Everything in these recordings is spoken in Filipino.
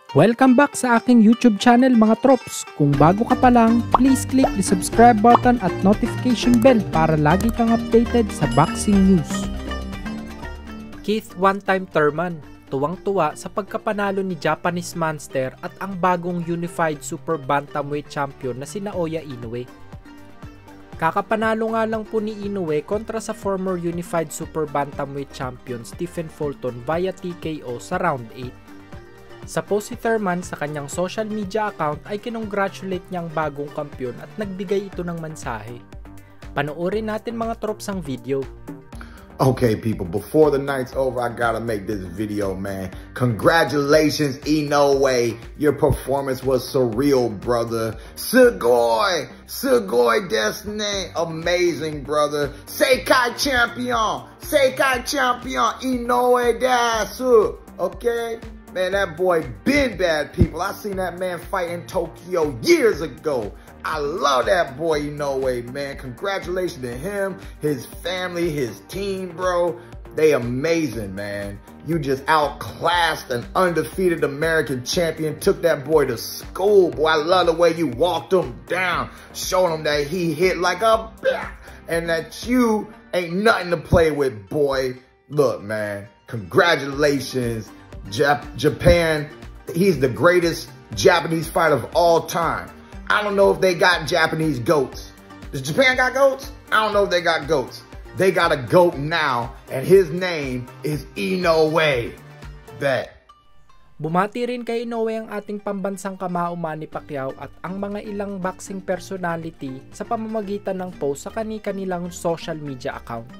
Welcome back sa aking YouTube channel mga trops. Kung bago ka pa lang, please click the subscribe button at notification bell para lagi kang updated sa boxing news. Keith One-Time Thurman, tuwang-tuwa sa pagkapanalo ni Japanese Monster at ang bagong Unified Super Bantamweight Champion na si Naoya Inoue. Kakapanalo nga lang po ni Inoue kontra sa former Unified Super Bantamweight Champion Stephen Fulton via TKO sa round 8. Sa post si Thurman sa kanyang social media account ay kinongratulate niya ang bagong kampiyon at nagbigay ito ng mensahe. Panoorin natin mga trops ang video. Okay, people, before the night's over, I gotta make this video, man. Congratulations, Inoue. Your performance was surreal, brother. Sugoi Destiny. Amazing, brother. Seikai champion. Inoue Dasu. Okay? Man, that boy been bad, people. I seen that man fight in Tokyo years ago. I love that boy Inoue, man. Congratulations to him, his family, his team, bro. They amazing, man. You just outclassed an undefeated American champion. Took that boy to school, boy. I love the way you walked him down, showing him that he hit like a bat and that you ain't nothing to play with, boy. Look, man, congratulations. Japan, he's the greatest Japanese fighter of all time. I don't know if they got Japanese goats. Does Japan got goats? I don't know if they got goats. They got a goat now, and his name is Inoue. Bet. Bumati rin kay Inoue ang ating pambansang kamao Manny Pacquiao at ang mga ilang boxing personality sa pamamagitan ng post sa kani-kanilang social media account.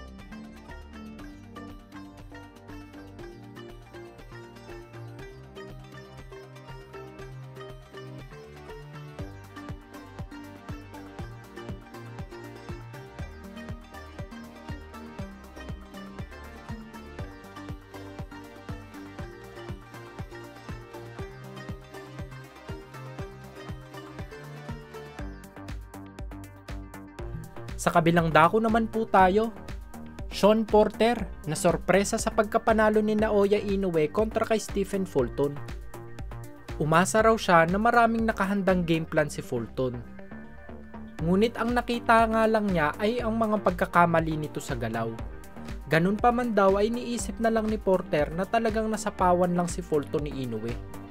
Sa kabilang dako naman po tayo, Shawn Porter na sorpresa sa pagkapanalo ni Naoya Inoue kontra kay Stephen Fulton. Umasa raw siya na maraming nakahandang game plan si Fulton. Ngunit ang nakita nga lang niya ay ang mga pagkakamali nito sa galaw. Ganun pa man daw ay niisip na lang ni Porter na talagang nasapawan lang si Fulton ni Inoue.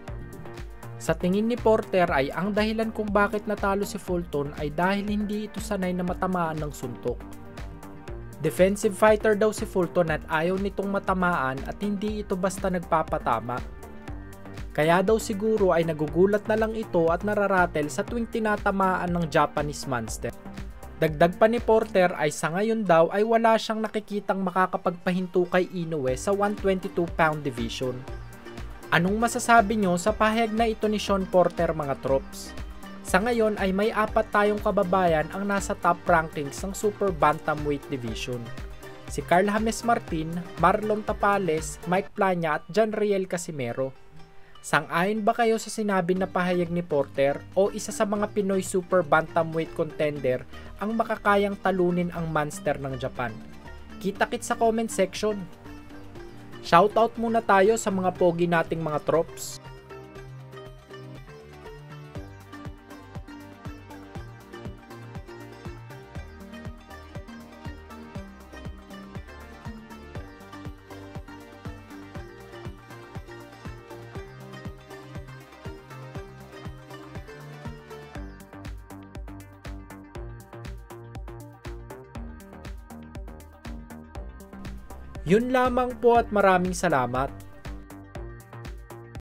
Sa tingin ni Porter ay ang dahilan kung bakit natalo si Fulton ay dahil hindi ito sanay na matamaan ng suntok. Defensive fighter daw si Fulton at ayaw nitong matamaan at hindi ito basta nagpapatama. Kaya daw siguro ay nagugulat na lang ito at nararatel sa tuwing tinatamaan ng Japanese Monster. Dagdag pa ni Porter ay sa ngayon daw ay wala siyang nakikitang makakapagpahinto kay Inoue sa 122-pound division. Anong masasabi nyo sa pahayag na ito ni Shawn Porter mga trops? Sa ngayon ay may 4 tayong kababayan ang nasa top rankings ng Super Bantamweight Division. Si Carl James Martin, Marlon Tapales, Mike Plania at John Riel Casimero. Sang-ayon ba kayo sa sinabi na pahayag ni Porter o isa sa mga Pinoy Super Bantamweight contender ang makakayang talunin ang monster ng Japan? Kita-kits sa comment section. Shoutout muna tayo sa mga pogi nating mga trops. Yun lamang po at maraming salamat.